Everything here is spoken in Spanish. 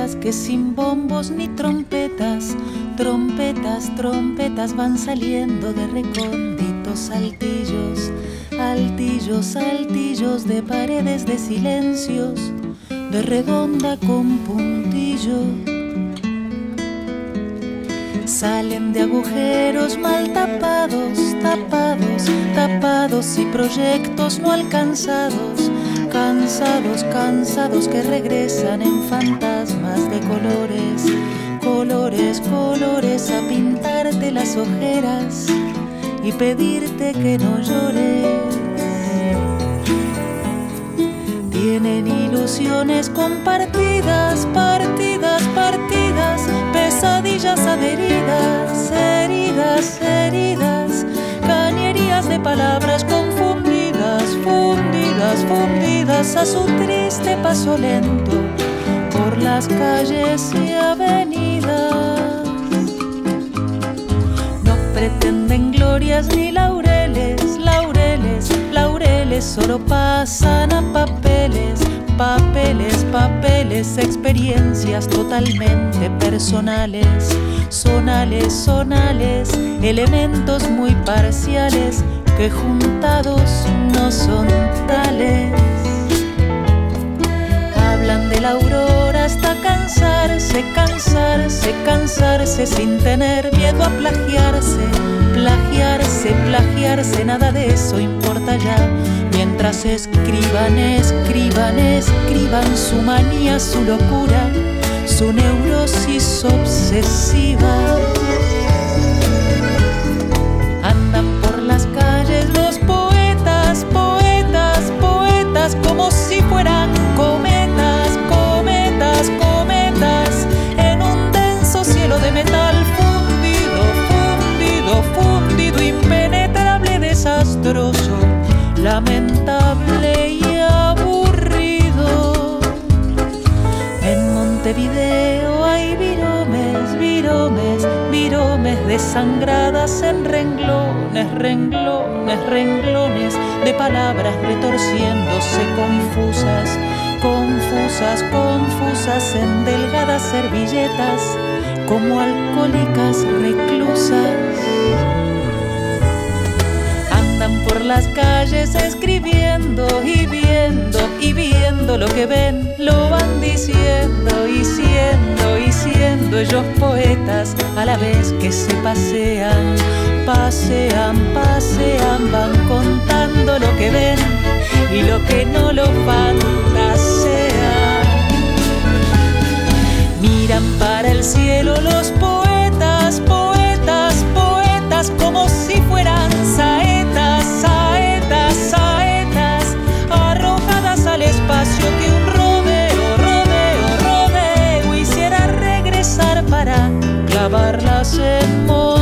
trompetas que sin bombos ni trompetas, trompetas, trompetas van saliendo de recónditos altillos, altillos, altillos de paredes de silencios, de redonda con puntillo. Salen de agujeros mal tapados, tapados, tapados y proyectos no alcanzados, cansados, cansados que regresan en fantasmas de colores, colores, colores a pintarte las ojeras y pedirte que no llores. Tienen ilusiones compartidas, partidas, partidas, pesadillas adheridas, heridas, heridas, cañerías de palabras confundidas, fundidas, fundidas a su triste paso lento por las calles y avenidas. No pretenden glorias ni laureles, laureles, laureles, solo pasan a papeles, papeles, papeles, experiencias totalmente personales, sonales, sonales, elementos muy parciales que juntados no son tales. Hablan de la aurora hasta cansarse, cansarse, cansarse sin tener miedo a plagiarse, plagiarse, plagiarse, nada de eso importa ya. Mientras escriban, escriban, escriban su manía, su locura, su neurosis obsesiva. Andan por las calles los poetas, poetas, poetas, como si fueran cometas, cometas, cometas, en un denso cielo de metal fundido, fundido, fundido, impenetrable, desastroso, lamentable y aburrido. En Montevideo hay viromes, viromes, viromes desangradas en renglones, renglones, renglones de palabras retorciéndose confusas, confusas, confusas en delgadas servilletas como alcohólicas reclusas. Andan por las calles escribiendo y viendo lo que ven, lo van diciendo y siendo ellos poetas a la vez que se pasean, pasean, pasean, van contando lo que ven y lo que no lo fantasean. Miran para el cielo los poetas, poetas, poetas, como si fueran saetas, saetas, saetas, arrojadas al espacio que un rodeo, rodeo, rodeo hiciera regresar para clavarlas en modo.